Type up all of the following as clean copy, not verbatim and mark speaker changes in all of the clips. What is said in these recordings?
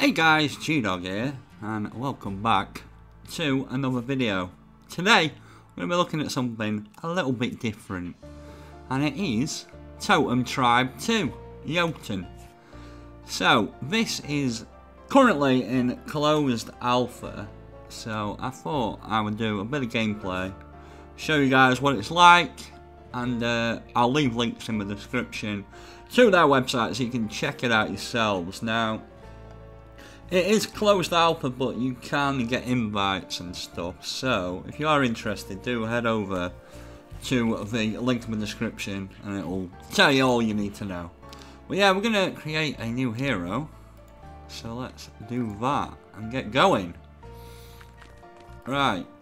Speaker 1: Hey guys, G-Dog here, and welcome back to another video. Today, we're going to be looking at something a little bit different, and it is Totem Tribe 2, Jotun. So, this is currently in closed alpha, so I thought I would do a bit of gameplay, show you guys what it's like, and I'll leave links in the description to their website so you can check it out yourselves. Now, it is closed alpha, but you can get invites and stuff, so if you are interested, do head over to the link in the description and it will tell you all you need to know. But yeah, we're going to create a new hero, so let's do that and get going. Right.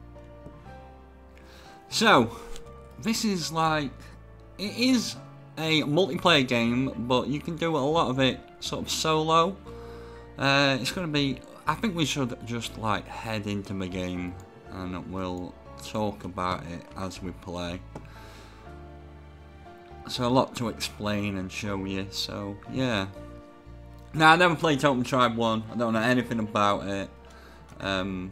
Speaker 1: So, this is like, it is a multiplayer game, but you can do a lot of it sort of solo. It's going to be, I think we should just like head into the game and we'll talk about it as we play. So a lot to explain and show you, so yeah. Now, I never played Totem Tribe 1, I don't know anything about it. I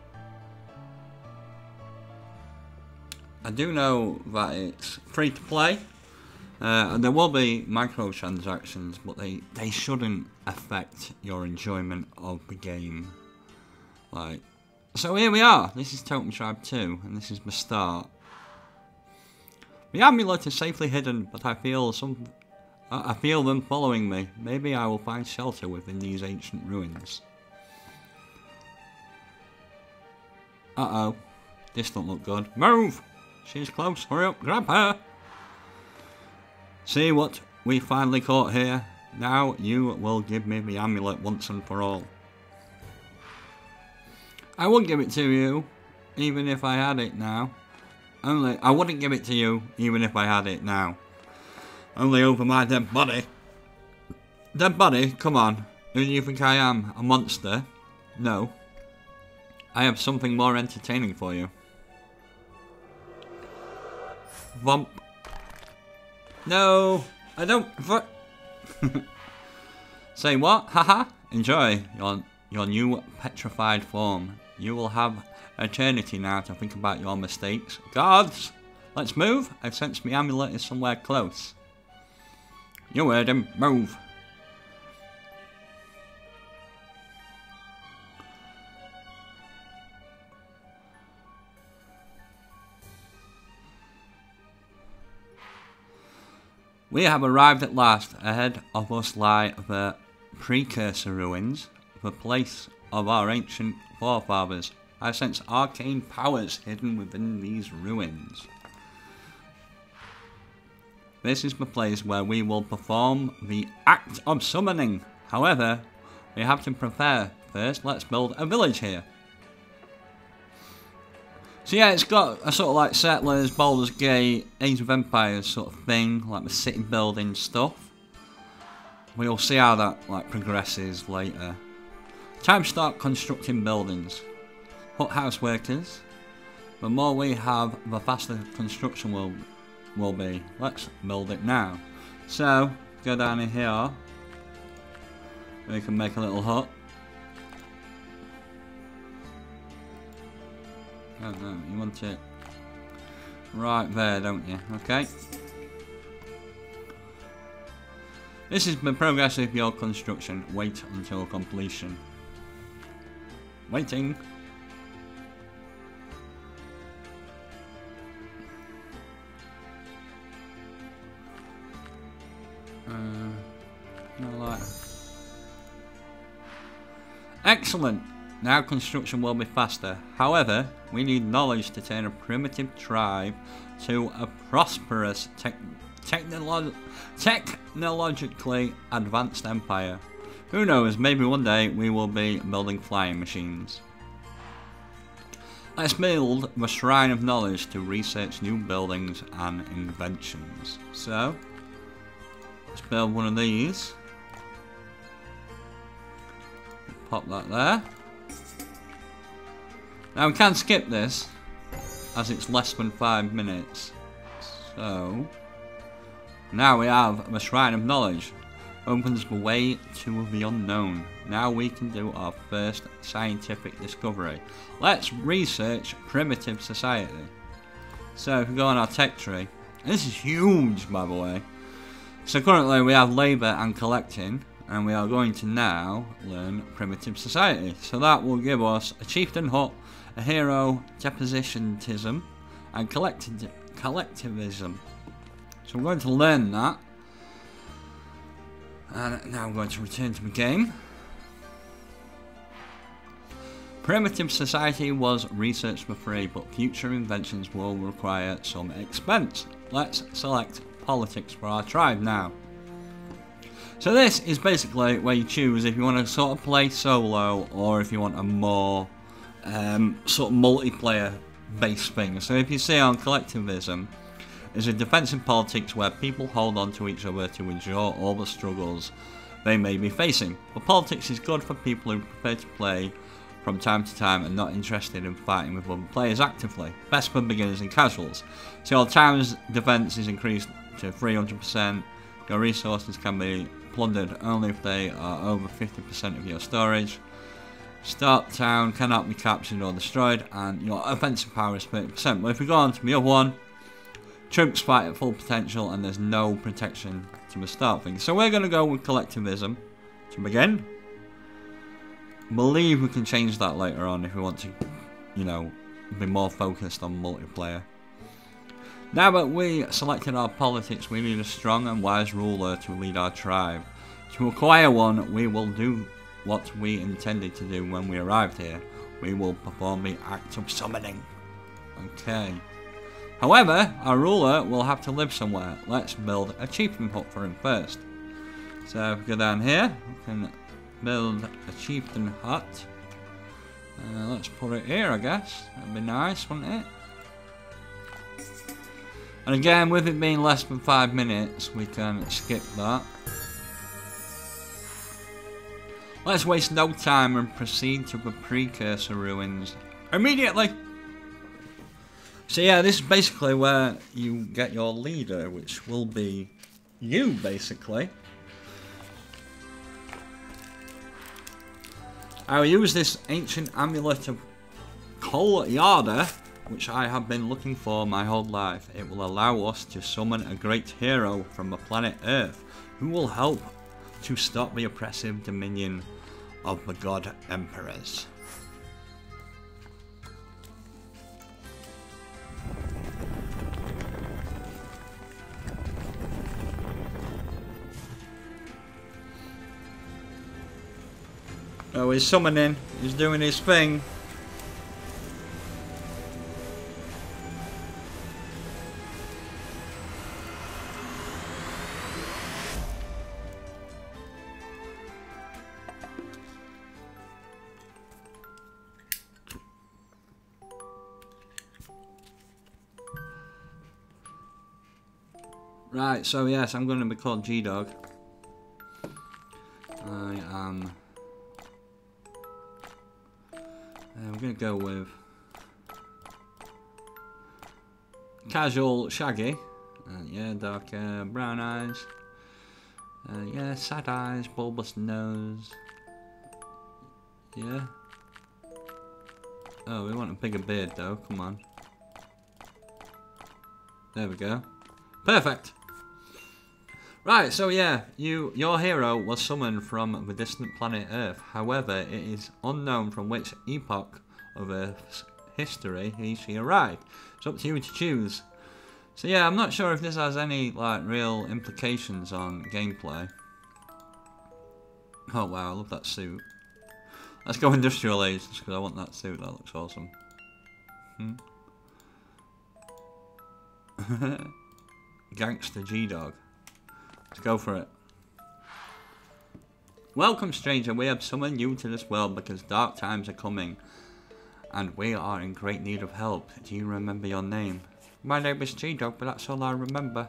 Speaker 1: do know that it's free to play. And there will be microtransactions, but they shouldn't affect your enjoyment of the game. Like, so here we are. This is Totem Tribe 2, and this is the start. The amulet is safely hidden, but I feel them following me. Maybe I will find shelter within these ancient ruins. Uh-oh. This don't look good. Move! She's close. Hurry up, grab her! See what we finally caught here. Now you will give me the amulet once and for all. I wouldn't give it to you, even if I had it now. I wouldn't give it to you, even if I had it now. Only over my dead body. Dead body? Come on. Who do you think I am? A monster? No. I have something more entertaining for you. Vomp. No, I don't. Say what? Haha. Enjoy your new petrified form. You will have eternity now to think about your mistakes. Guards, let's move. I sense the amulet is somewhere close. You heard him. Move. We have arrived at last. Ahead of us lie the Precursor Ruins, the place of our ancient forefathers. I sense arcane powers hidden within these ruins. This is the place where we will perform the act of summoning. However, we have to prepare. First, let's build a village here. So yeah, it's got a sort of like Settlers, Baldur's Gate, Age of Empires sort of thing, like the city building stuff. We'll see how that like progresses later. Time to start constructing buildings. Hut house workers. The more we have, the faster construction will be. Let's build it now. So, go down in here. We can make a little hut. Oh no, you want it right there, don't you? Okay. This is the progress of your construction. Wait until completion. Waiting. No light. Excellent. Now construction will be faster. However, we need knowledge to turn a primitive tribe to a prosperous technologically advanced empire. Who knows, maybe one day we will be building flying machines. Let's build the Shrine of Knowledge to research new buildings and inventions. So, let's build one of these. Pop that there. Now we can skip this, as it's less than 5 minutes. So, now we have the Shrine of Knowledge. opens the way to the unknown. Now we can do our first scientific discovery. Let's research primitive society. So if we go on our tech tree, and this is huge by the way. So currently we have labour and collecting, and we are going to now learn primitive society. So that will give us a chieftain hut, a hero, depositionism, and collectivism. So we're going to learn that. And now I'm going to return to the game. Primitive society was researched for free, but future inventions will require some expense. Let's select politics for our tribe now. So this is basically where you choose if you want to sort of play solo or if you want a more sort of multiplayer based thing. So if you see on collectivism, is a defensive politics where people hold on to each other to endure all the struggles they may be facing. But politics is good for people who prefer to play from time to time and not interested in fighting with other players actively. Best for beginners and casuals. So your town's defense is increased to 300%. Your resources can be plundered only if they are over 50% of your storage. Start town cannot be captured or destroyed, and your offensive power is 30%. But if we go on to the other one, troops fight at full potential and there's no protection to the start thing. So we're going to go with collectivism to begin. Believe we can change that later on if we want to, you know, be more focused on multiplayer. Now that we selected our politics, we need a strong and wise ruler to lead our tribe. To acquire one, we will do what we intended to do when we arrived here. We will perform the act of summoning. Okay. However, our ruler will have to live somewhere. Let's build a chieftain hut for him first. So if we go down here, we can build a chieftain hut. Let's put it here, I guess. That'd be nice, wouldn't it? And again, with it being less than 5 minutes, we can skip that. Let's waste no time and proceed to the precursor ruins immediately. So yeah, this is basically where you get your leader, which will be you, basically. I will use this ancient amulet of Kol Yarda, which I have been looking for my whole life. It will allow us to summon a great hero from the planet Earth, who will help to stop the oppressive dominion of the God Emperors. Oh, he's summoning. He's doing his thing. Right, so yes, I'm going to be called G-Dog. I'm going to go with casual Shaggy. Yeah, dark brown eyes. Yeah, sad eyes, bulbous nose. Yeah. Oh, we want a bigger beard though, come on. There we go. Perfect! Right, so yeah, your hero was summoned from the distant planet Earth. However, it is unknown from which epoch of Earth's history she arrived. It's up to you to choose. So yeah, I'm not sure if this has any like real implications on gameplay. Oh wow, I love that suit. Let's go Industrial Age just because I want that suit, that looks awesome. Gangster G-Dog. Let's go for it. Welcome, stranger. We have summoned you to this world because dark times are coming. And we are in great need of help. Do you remember your name? My name is G-Dog, but that's all I remember.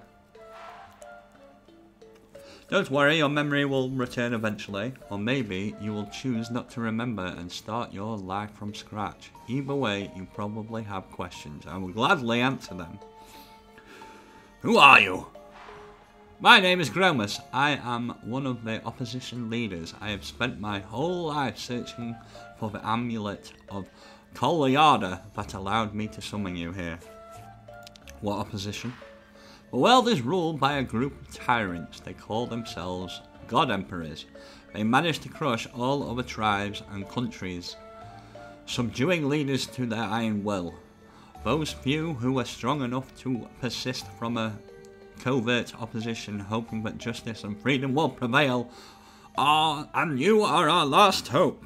Speaker 1: Don't worry, your memory will return eventually. Or maybe you will choose not to remember and start your life from scratch. Either way, you probably have questions. I will gladly answer them. Who are you? My name is Gromus. I am one of the opposition leaders. I have spent my whole life searching for the amulet of Kolyada that allowed me to summon you here. What opposition? The world is ruled by a group of tyrants. They call themselves God Emperors. They managed to crush all other tribes and countries, subduing leaders to their iron will. Those few who were strong enough to persist from a covert opposition, hoping that justice and freedom will prevail, and you are our last hope.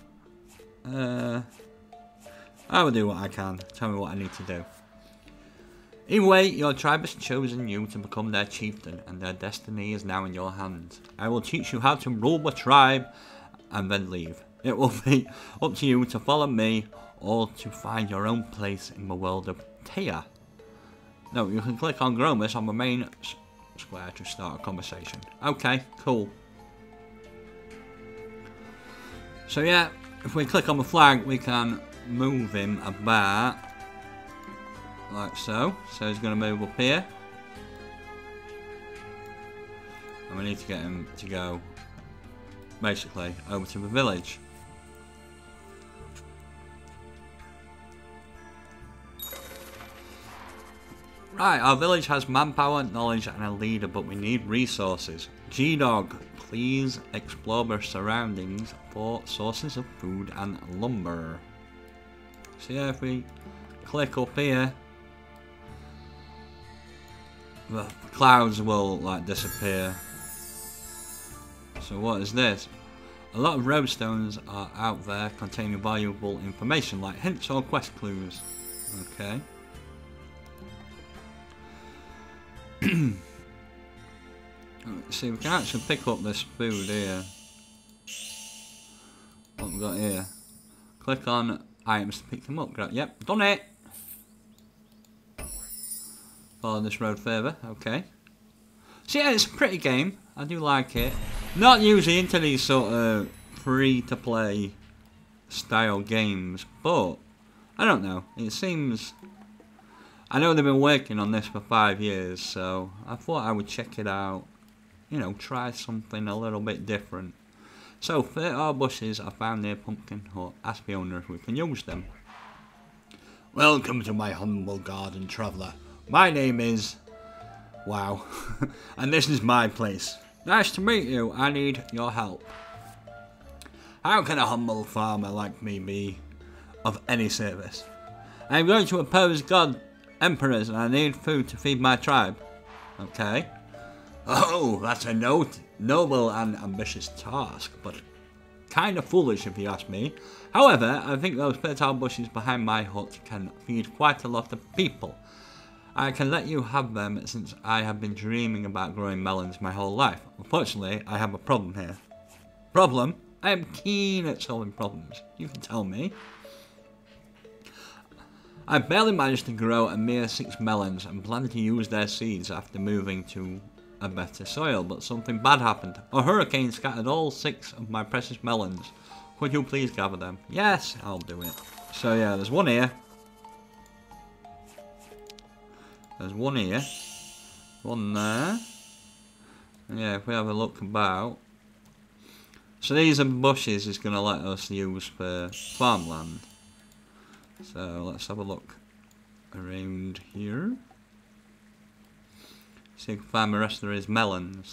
Speaker 1: I will do what I can. Tell me what I need to do. Either way, your tribe has chosen you to become their chieftain, and their destiny is now in your hands. I will teach you how to rule the tribe, and then leave. It will be up to you to follow me, or to find your own place in the world of Teia. No, you can click on Gromus on the main square to start a conversation. Okay, cool. So yeah, if we click on the flag, we can move him about, like so. So he's going to move up here. And we need to get him to go, basically, over to the village. Right, our village has manpower, knowledge and a leader, but we need resources. G-Dog, please explore the surroundings for sources of food and lumber. So yeah, if we click up here, the clouds will like disappear. So what is this? A lot of roadstones are out there containing valuable information like hints or quest clues. Okay. See, we can actually pick up this food here. What we got here? Click on items to pick them up. Yep, done it! Follow this road further, okay. So yeah, it's a pretty game. I do like it. Not usually into these sort of free-to-play style games, but I don't know. It seems... I know they've been working on this for 5 years, so I thought I would check it out. You know, try something a little bit different. So, 30 arbushes are found near Pumpkin Hut. Ask the owner if we can use them. Welcome to my humble garden, traveller. My name is... Wow. And this is my place. Nice to meet you. I need your help. How can a humble farmer like me be of any service? I am going to oppose God Emperors and I need food to feed my tribe. Okay. Oh, that's a noble and ambitious task, but kind of foolish if you ask me. However, I think those fertile bushes behind my hut can feed quite a lot of people. I can let you have them since I have been dreaming about growing melons my whole life. Unfortunately, I have a problem here. Problem? I am keen at solving problems. You can tell me. I barely managed to grow a mere 6 melons and planned to use their seeds after moving to a better soil, but something bad happened. A hurricane scattered all 6 of my precious melons. Could you please gather them? Yes, I'll do it. So yeah, there's one here. There's one here. One there. And yeah, if we have a look about. So these are bushes is going to let us use for farmland. So let's have a look around here. See if we can find the rest of his melons.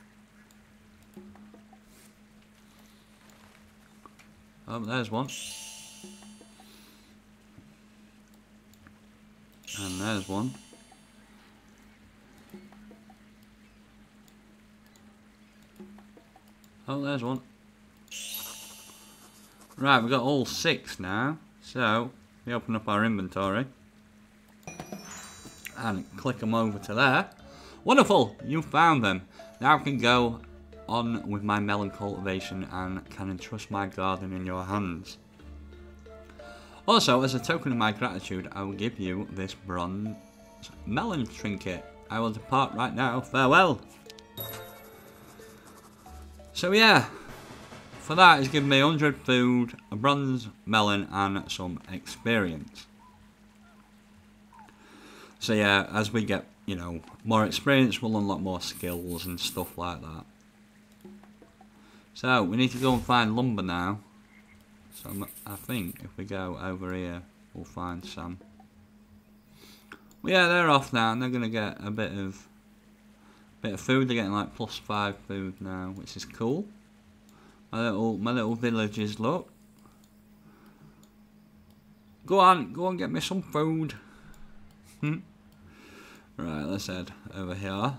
Speaker 1: Oh, there's one. And there's one. Oh, there's one. Right, we've got all 6 now. So, we open up our inventory and click them over to there. Wonderful! You found them. Now I can go on with my melon cultivation and can entrust my garden in your hands. Also, as a token of my gratitude, I will give you this bronze melon trinket. I will depart right now. Farewell! So yeah, for that he's given me 100 food, a bronze melon and some experience. So yeah, as we get you know, more experience will unlock more skills and stuff like that. So we need to go and find lumber now. So I think if we go over here, we'll find some. Well, yeah, they're off now, and they're gonna get a bit of food. They're getting like +5 food now, which is cool. My little villages, look. Go on, get me some food. Right, let's head over here.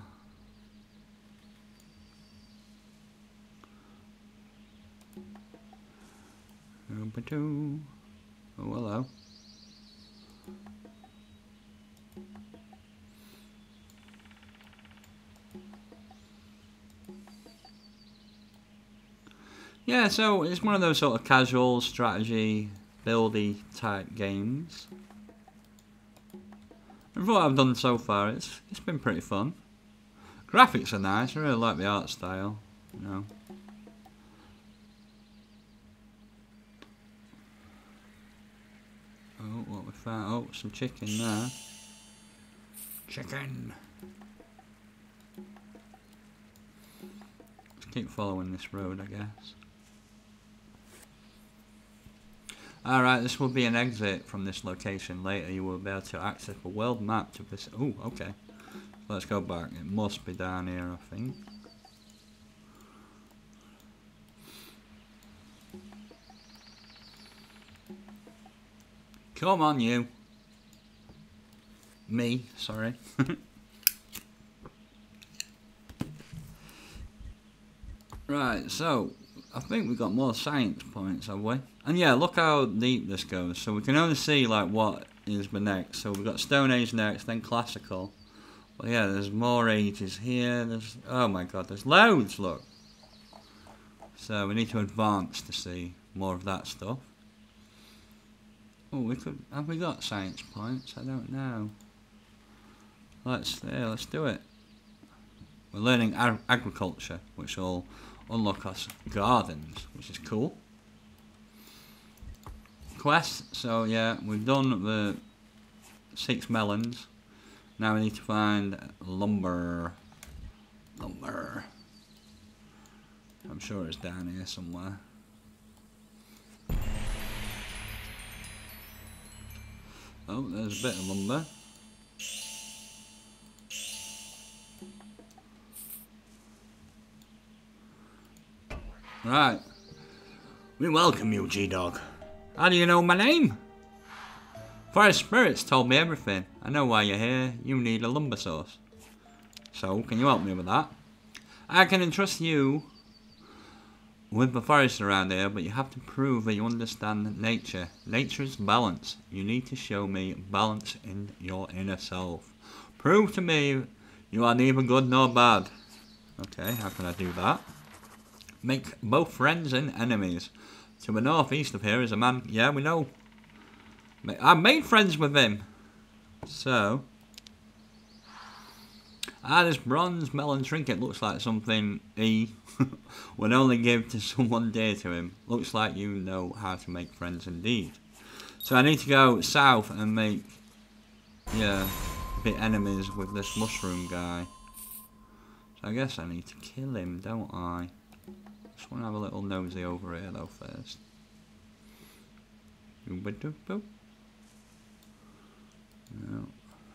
Speaker 1: Oh, hello. Yeah, so it's one of those sort of casual strategy buildy type games. And for what I've done so far, it's been pretty fun. Graphics are nice. I really like the art style. You know. Oh, what we found? Oh, some chicken there. Chicken. Let's keep following this road, I guess. Alright, this will be an exit from this location. Later you will be able to access a world map to visit. Oh, okay. Let's go back. It must be down here, I think. Come on, you. Me, sorry. Right, so I think we've got more science points, have we? And yeah, look how deep this goes. So we can only see like what is the next. So we've got Stone Age next, then Classical. But yeah, there's more ages here. There's, oh my god, there's loads, look. So we need to advance to see more of that stuff. Oh, we could, have we got science points? I don't know. Let's do it. We're learning agriculture, which will unlock us gardens, which is cool. Quest, so yeah, we've done the 6 melons. Now we need to find lumber. Lumber. I'm sure it's down here somewhere. Oh, there's a bit of lumber. Right. We welcome you, G-Dog. How do you know my name? Forest Spirits told me everything. I know why you're here. You need a lumber source. So, can you help me with that? I can entrust you with the forest around here, but you have to prove that you understand nature. Nature is balance. You need to show me balance in your inner self. Prove to me you are neither good nor bad. Okay, how can I do that? Make both friends and enemies. To the northeast of here is a man. Yeah, we know. I made friends with him. So. This bronze melon trinket looks like something he would only give to someone dear to him. Looks like you know how to make friends indeed. So I need to go south and make, yeah, be enemies with this mushroom guy. So I guess I need to kill him, don't I? Just want to have a little nosy over here though first. No.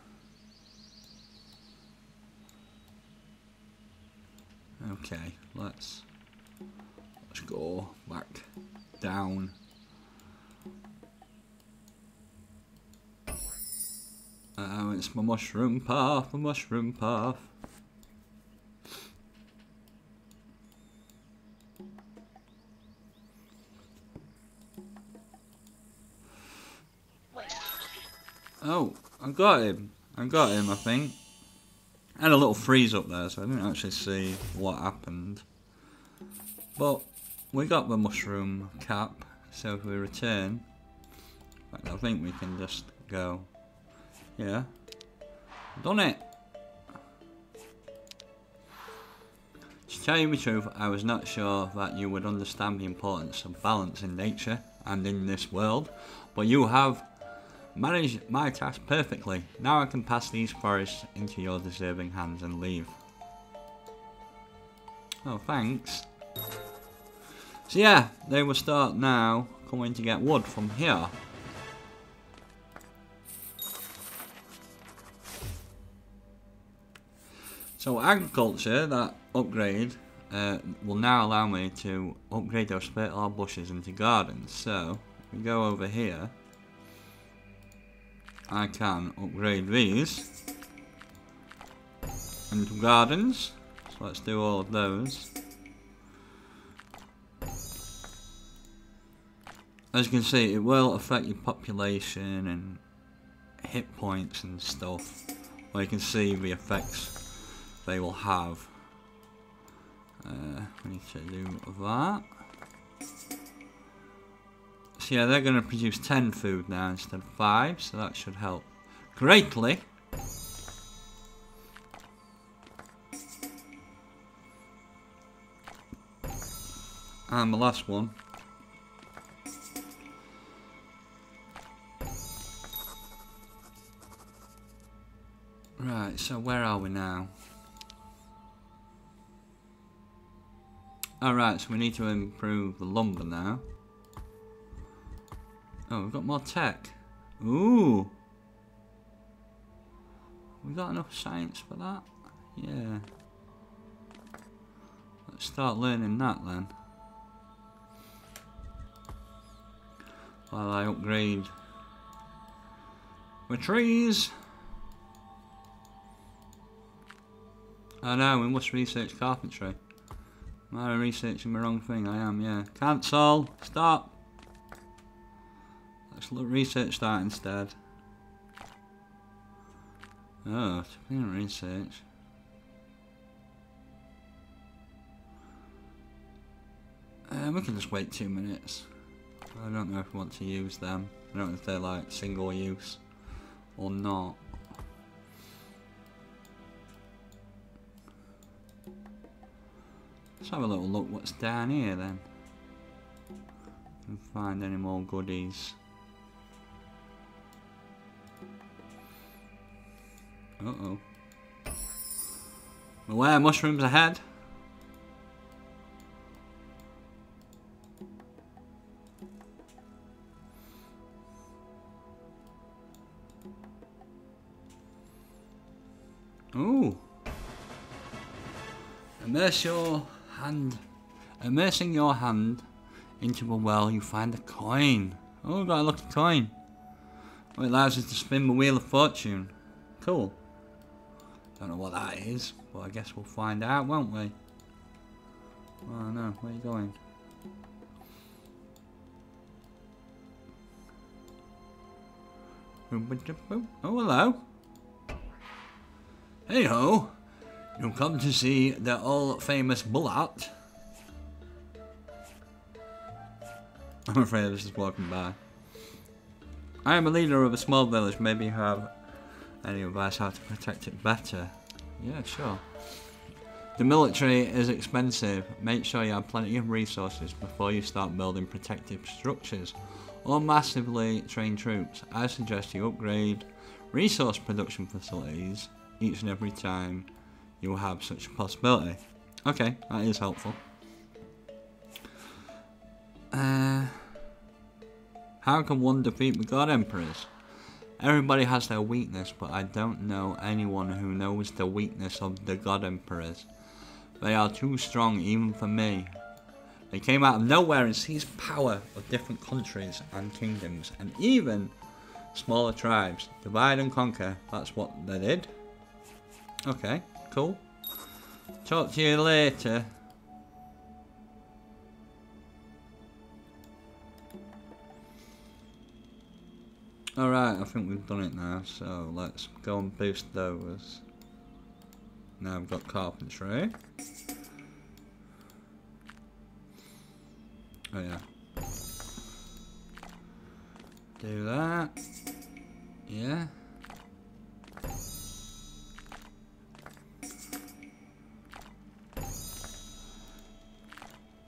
Speaker 1: Okay, let's go back down. It's my mushroom path, my mushroom path. Oh, I got him, I think. I had a little freeze up there, so I didn't actually see what happened. But we got the mushroom cap, so if we return, I think we can just go. Yeah, done it. To tell you the truth, I was not sure that you would understand the importance of balance in nature and in this world, but you have Manage my task perfectly. Now I can pass these forests into your deserving hands and leave. Oh, thanks. So yeah, they will start now coming to get wood from here. So agriculture, that upgrade, will now allow me to upgrade those fertile bushes into gardens. So, if we go over here, I can upgrade these into gardens. So let's do all of those. As you can see, it will affect your population and hit points and stuff. Well, you can see the effects they will have. We need to do that. So yeah, they're going to produce 10 food now instead of 5, so that should help greatly. And the last one. Right, so where are we now? Alright, so we need to improve the lumber now. Oh, we've got more tech. Ooh! We got enough science for that? Yeah. Let's start learning that then. While I upgrade my trees. Oh no, we must research carpentry. Am I researching the wrong thing? I am, yeah. Cancel! Stop! Let's research that instead. Oh, we didn't research. We can just wait 2 minutes. I don't know if we want to use them. I don't know if they're like single use or not. Let's have a little look what's down here then. Can find any more goodies. Uh-oh. Beware, mushrooms ahead. Ooh. Immersing your hand into a well, you find a coin. Oh, got a lucky coin. Oh, it allows us to spin the wheel of fortune. Cool. Don't know what that is, but I guess we'll find out, won't we? Oh no, where are you going? Oh, hello. Hey ho. You've come to see the all-famous Bullet. I'm afraid I was just walking by. I am a leader of a small village. Maybe you have any advice how to protect it better? Yeah, sure. The military is expensive. Make sure you have plenty of resources before you start building protective structures or massively trained troops. I suggest you upgrade resource production facilities each and every time you will have such a possibility. Okay, that is helpful. How can one defeat the God Emperors? Everybody has their weakness, but I don't know anyone who knows the weakness of the God Emperors. They are too strong even for me. They came out of nowhere and seized power of different countries and kingdoms, and even smaller tribes. Divide and conquer, that's what they did. Okay, cool. Talk to you later. Alright, I think we've done it now, so let's go and boost those. Now we've got carpentry. Oh yeah. Do that. Yeah.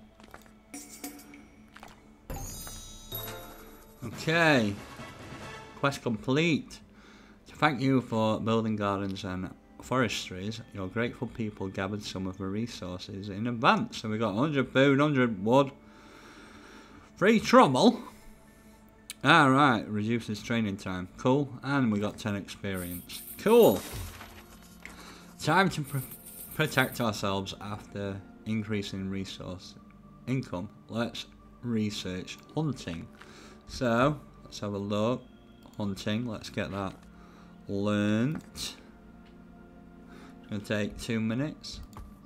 Speaker 1: Okay. Quest complete. To thank you for building gardens and forestries, your grateful people gathered some of the resources in advance. So we got 100 food, 100 wood, 3 trouble. Alright, reduces training time. Cool. And we got 10 experience. Cool. Time to protect ourselves after increasing resource income. Let's research hunting. So, let's have a look. Hunting, let's get that learnt. It's going to take 2 minutes.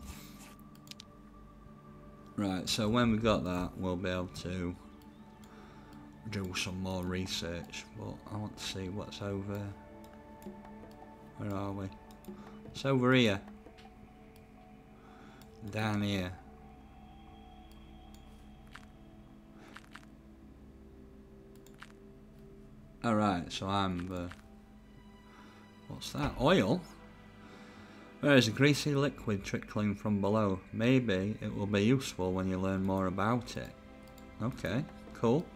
Speaker 1: Right, so when we got that, we'll be able to do some more research, but I want to see what's over. Where are we? It's over here. Down here. Alright, so I'm the... What's that? Oil? There is a greasy liquid trickling from below. Maybe it will be useful when you learn more about it. Okay, cool.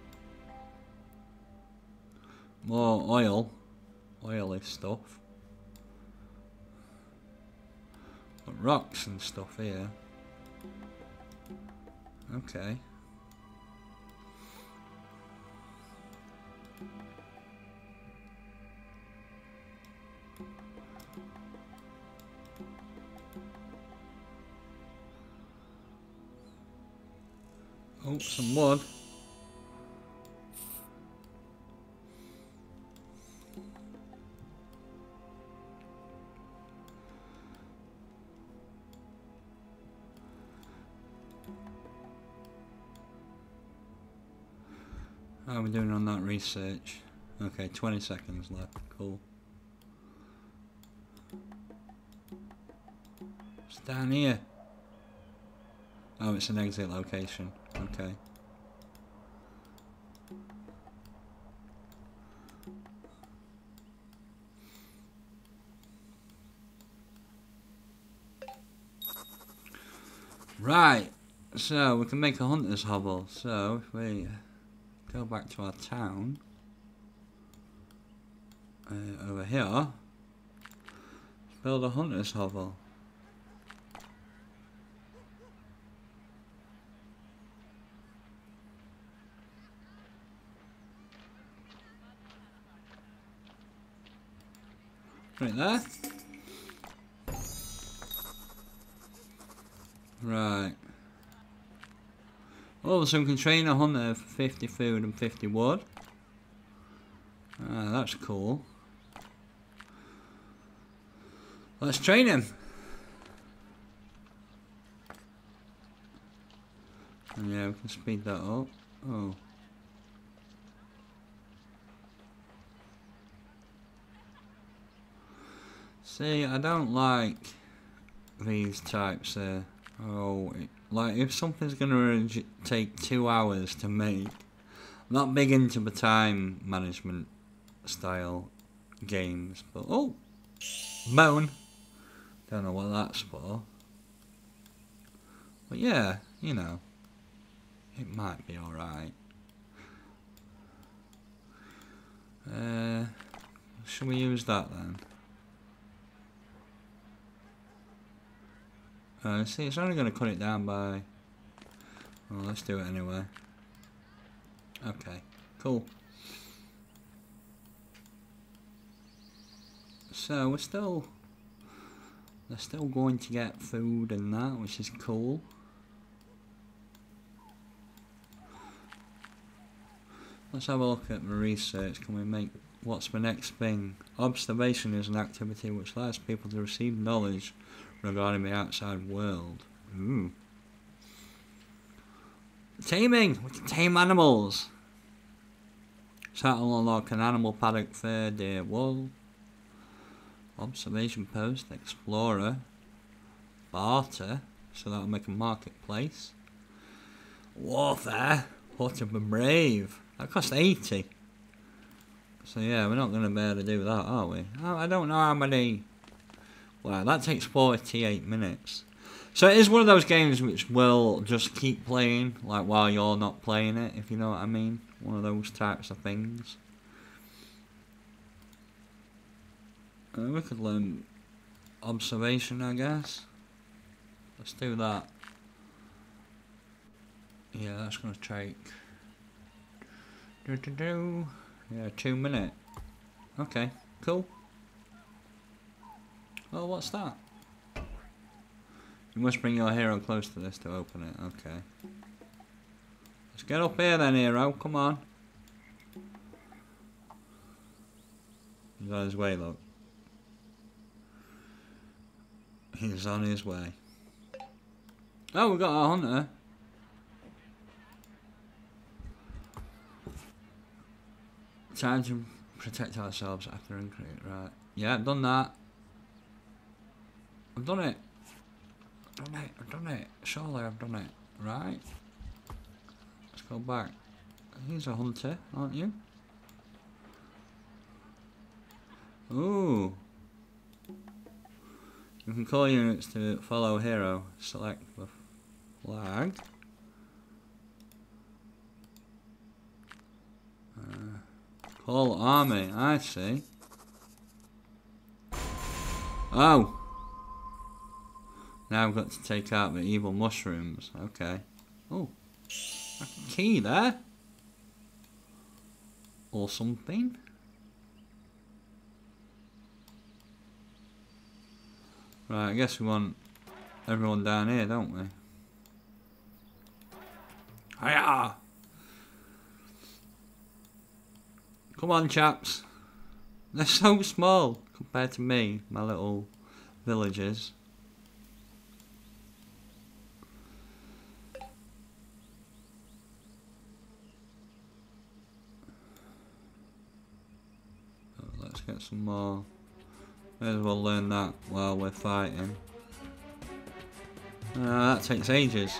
Speaker 1: More oil. Oily stuff. Got rocks and stuff here. Okay. Oh, some wood. How are we doing on that research? Okay, 20 seconds left. Cool. It's down here. Oh, it's an exit location. Okay. Right. So, we can make a hunter's hovel. So, if we go back to our town. Over here. Build a hunter's hovel. Right there. Right. Oh, so we can train a hunter for 50 food and 50 wood. Ah, that's cool. Let's train him. And yeah, we can speed that up. Oh. See, I don't like these types of... like if something's gonna take 2 hours to make, I'm not big into the time management style games, but oh, bone. Don't know what that's for, but yeah, you know, it might be all right. Should we use that then? See, it's only going to cut it down by... Well, let's do it anyway. Okay, cool. So, they're still going to get food and that, which is cool. Let's have a look at the research. Can we make... What's the next thing? Observation is an activity which allows people to receive knowledge regarding the outside world. Ooh. Taming! We can tame animals! Settle unlock an animal paddock, fair, deer, wool. Observation post, explorer. Barter, so that'll make a marketplace. Warfare, hut of the brave. That costs 80. So yeah, we're not going to be able to do that, are we? I don't know how many... Wow, that takes 48 minutes. So it is one of those games which will just keep playing, like while you're not playing it, if you know what I mean. One of those types of things. We could learn observation, I guess. Let's do that. Yeah, that's gonna take yeah, 2 minutes. Okay, cool. Oh, what's that? You must bring your hero close to this to open it. Okay. Let's get up here then, hero. Come on. He's on his way, look. He's on his way. Oh, we got our hunter. Time to protect ourselves after increase. Right. Yeah, I've done that. I've done it. I've done it. Surely I've done it. Right. Let's go back. He's a hunter, aren't you? Ooh. You can call units to follow hero. Select the flag. Call army. I see. Oh. Now I've got to take out the evil mushrooms. Okay. Oh. A key there. Or something. Right, I guess we want everyone down here, don't we? Hiya! Come on, chaps. They're so small compared to me, my little villages. Oh, let's get some more. May as well learn that while we're fighting. That takes ages.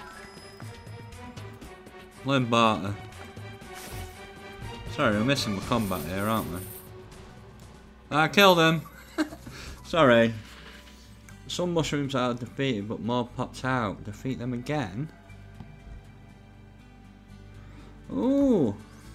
Speaker 1: Learn barter. Sorry, we're missing the combat here, aren't we? I killed him! Sorry. Some mushrooms are defeated, but more popped out. Defeat them again? Ooh!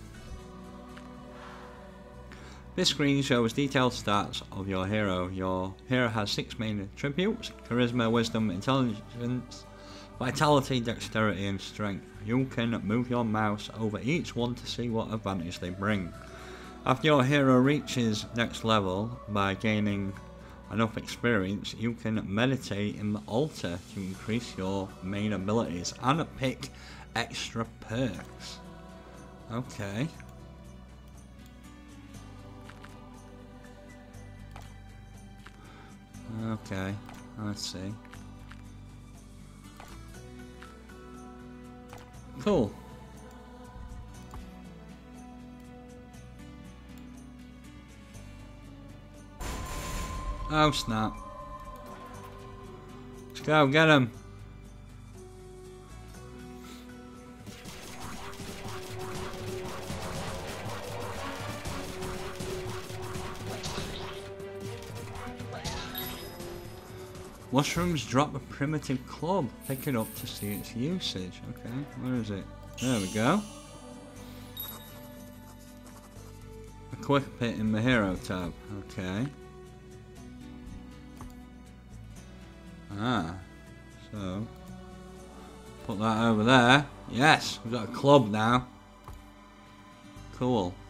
Speaker 1: This screen shows detailed stats of your hero. Your hero has 6 main attributes: charisma, wisdom, intelligence, vitality, dexterity and strength. You can move your mouse over each one to see what advantage they bring. After your hero reaches next level, by gaining enough experience, you can meditate in the altar to increase your main abilities and pick extra perks. Okay. Okay, let's see. Cool. Oh snap. Let's go, get him. Mushrooms drop a primitive club. Pick it up to see its usage. Okay, where is it? There we go. Equip it in the hero tab. Okay. Ah, so put that over there. Yes, we've got a club now. Cool.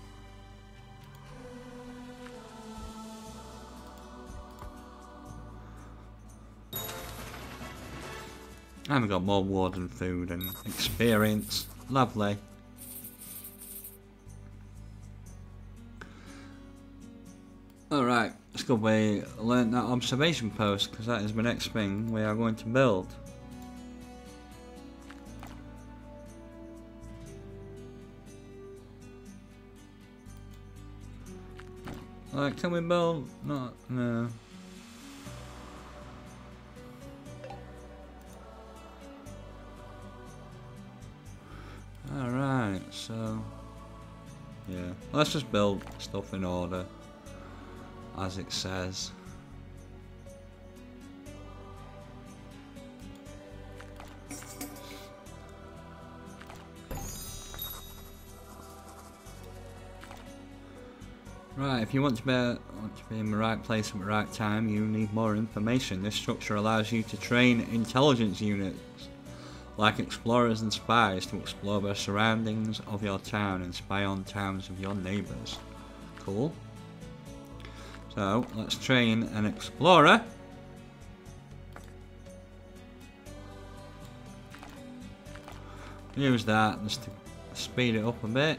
Speaker 1: And we've got more warden food and experience. Lovely. Alright, let's go away. Learn that observation post, because that is the next thing we are going to build. Like, can we build? No. Alright, so yeah, let's just build stuff in order as it says. Right, if you want to be in the right place at the right time, you need more information. This structure allows you to train intelligence units, like explorers and spies, to explore the surroundings of your town and spy on towns of your neighbours. Cool. So, let's train an explorer. Use that just to speed it up a bit.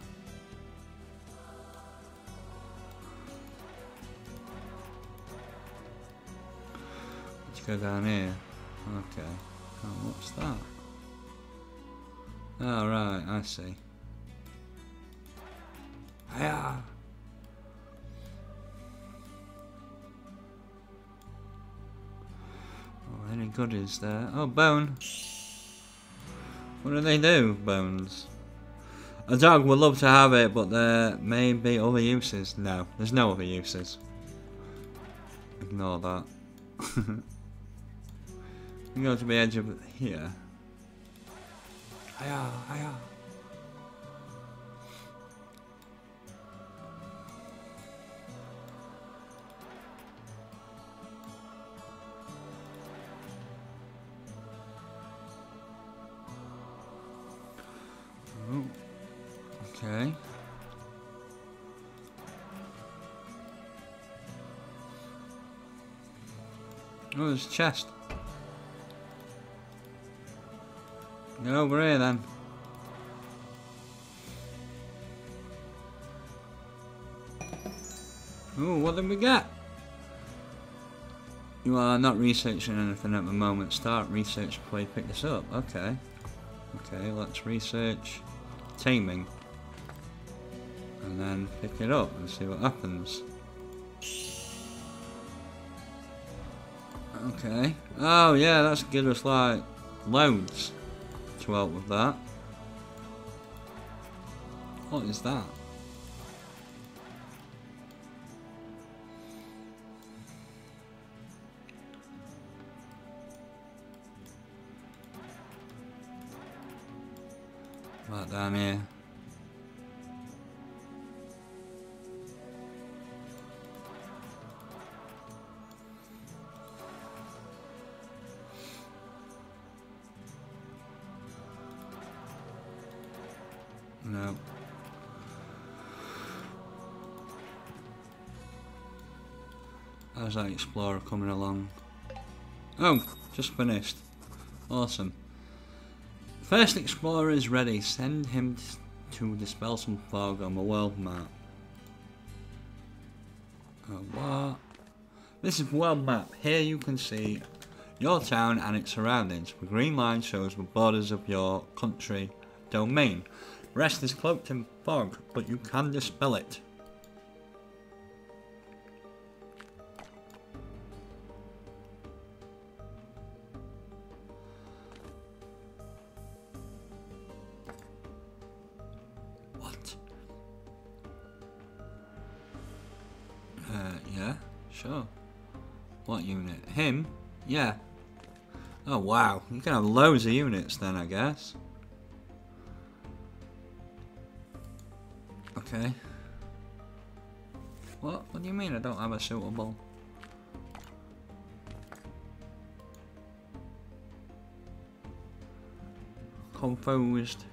Speaker 1: Let's go down here. Okay. Oh, what's that? Oh, right, I see. Hiya! Oh, any goodies there? Oh, bone! What do they do, bones? A dog would love to have it, but there may be other uses. No, there's no other uses. Ignore that. You go to the edge of here. Hiya, hiya. Oh, okay. Oh, there's a chest. Get over here then. Oh, what did we get? You are not researching anything at the moment. Start research before you pick this up. Okay. Okay, let's research taming. And then pick it up and see what happens. Okay. Oh yeah, that's give us like loads to help with that. What is that? Right down here. No. How's that explorer coming along? Oh, just finished. Awesome. First explorer is ready. Send him to dispel some fog on the world map. Oh, what? This is the world map. Here you can see your town and its surroundings. The green line shows the borders of your country domain. The rest is cloaked in fog, but you can dispel it. What? Yeah, sure. What unit? Him? Yeah. Oh wow, you can have loads of units then, I guess. Okay. What? What do you mean I don't have a suitable? Confused.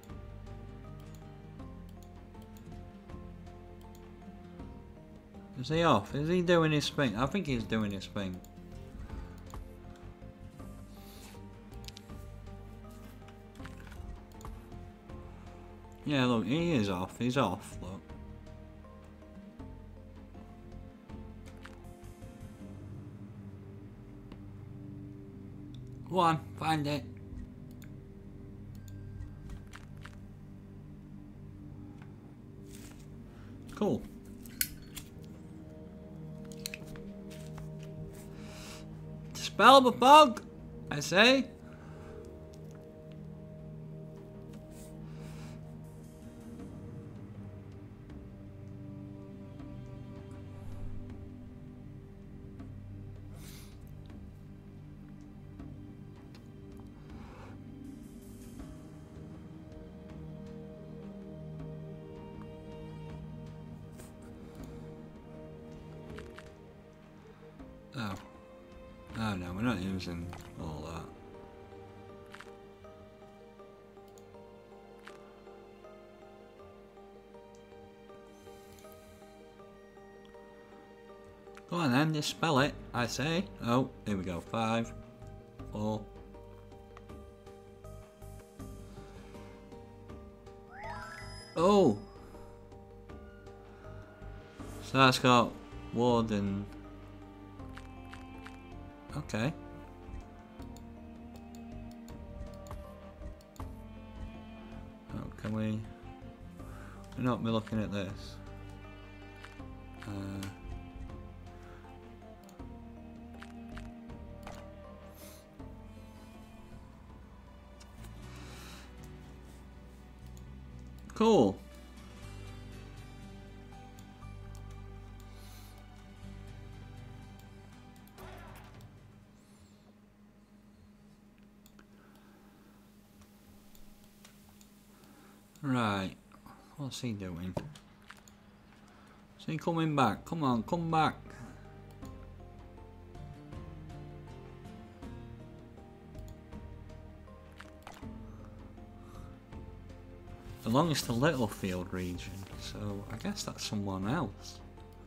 Speaker 1: Is he off? Is he doing his thing? I think he's doing his thing. Yeah, look, he is off. He's off, look. Go on, find it. Cool. Dispel the fog, I say. no, we're not using all that. Go on then, just spell it, I say. Oh, here we go. 5, 4. Oh! So that's got Warden. Okay. Oh, can we... We're not be looking at this. Cool. Right. What's he doing? Is he coming back? Come on, come back. Belongs to Littlefield region, so I guess that's someone else.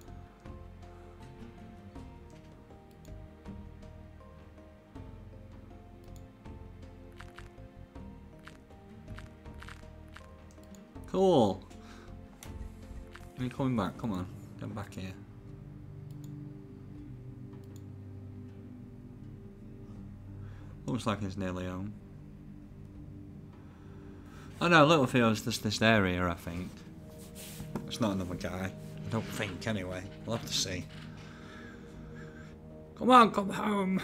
Speaker 1: Cool. Are you coming back? Come on, get back here. Looks like it's nearly home. Oh no, Littlefield's just this area, I think. It's not another guy. I don't think, anyway. We'll have to see. Come on, come home!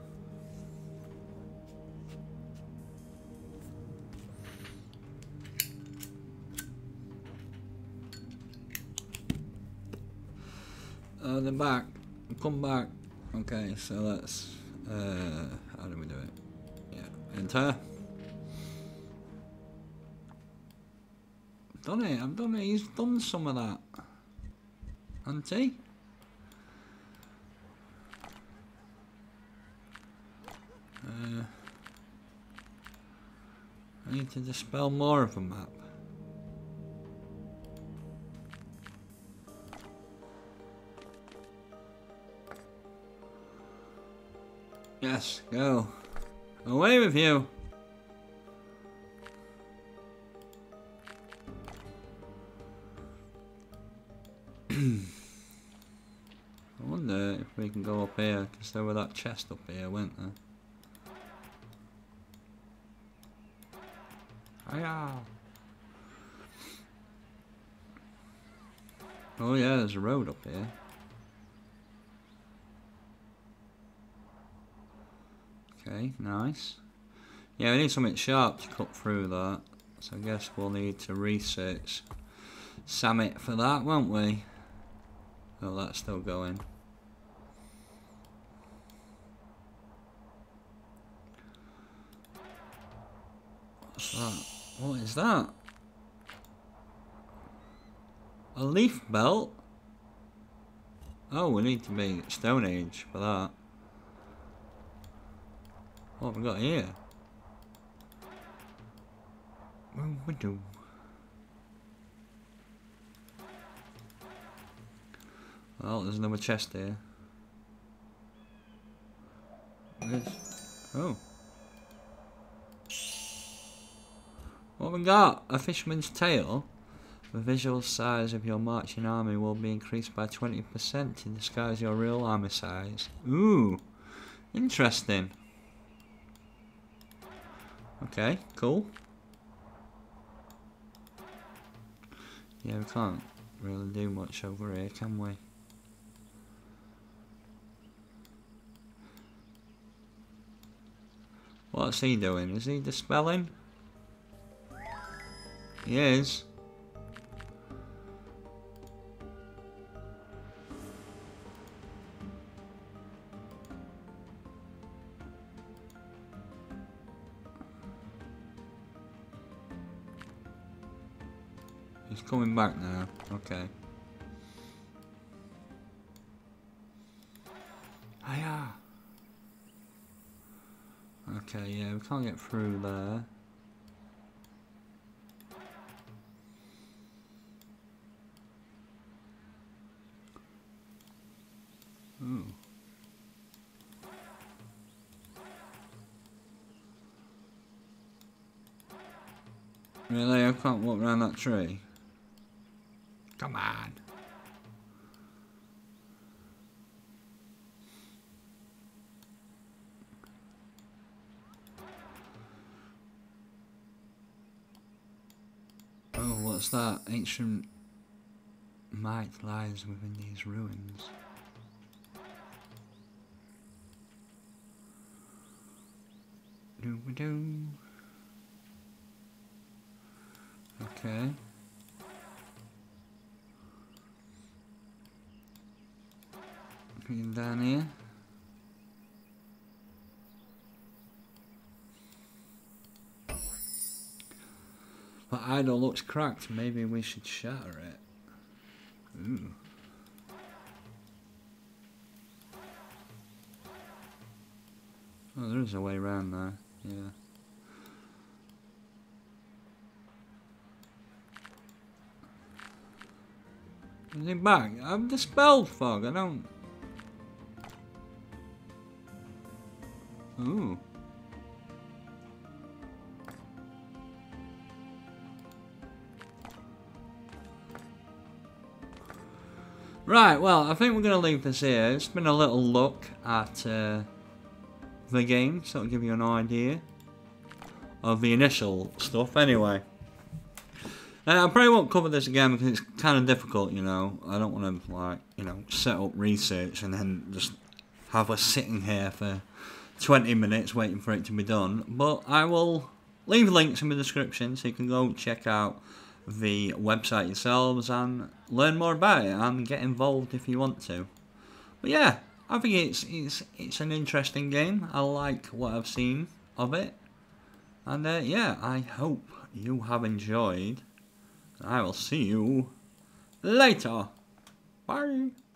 Speaker 1: Oh, they're back. Come back. Okay, so let's... how do we do it? Yeah, enter. Done it, I've done it, he's done some of that. Hasn't he? I need to dispel more of a map. Yes, go. Away with you. I wonder if we can go up here, because there was that chest up here, weren't there? Hiya! Oh yeah, there's a road up here. Okay, nice. Yeah, we need something sharp to cut through that. So I guess we'll need to research Summit for that, won't we? Oh, that's still going. What's that? What is that? A leaf belt? Oh, we need to be Stone Age for that. What have we got here? Window. Well, there's another chest here. Oh. What have we got? A fisherman's tail? The visual size of your marching army will be increased by 20% to disguise your real army size. Ooh. Interesting. Okay, cool. Yeah, we can't really do much over here, can we? What's he doing? Is he dispelling? He is. He's coming back now. Okay. Hiya. Okay, yeah, we can't get through there. Ooh. Really? I can't walk around that tree? Come on. Oh, what's that? Ancient might lies within these ruins. Doo-ba-doo. Okay. Getting down here. But idol looks cracked. Maybe we should shatter it. Ooh. Oh, there is a way around there. Yeah. Is he back? I've dispelled fog. I don't. Ooh. Right, well, I think we're going to leave this here. It's been a little look at the game, so it'll give you an idea of the initial stuff anyway. I probably won't cover this again because it's kind of difficult, you know. I don't want to, like, you know, set up research and then just have us sitting here for 20 minutes waiting for it to be done. But I will leave links in the description so you can go check out the website yourselves and learn more about it and get involved if you want to. But yeah, I think it's an interesting game. I like what I've seen of it. And yeah, I hope you have enjoyed. I will see you later. Bye.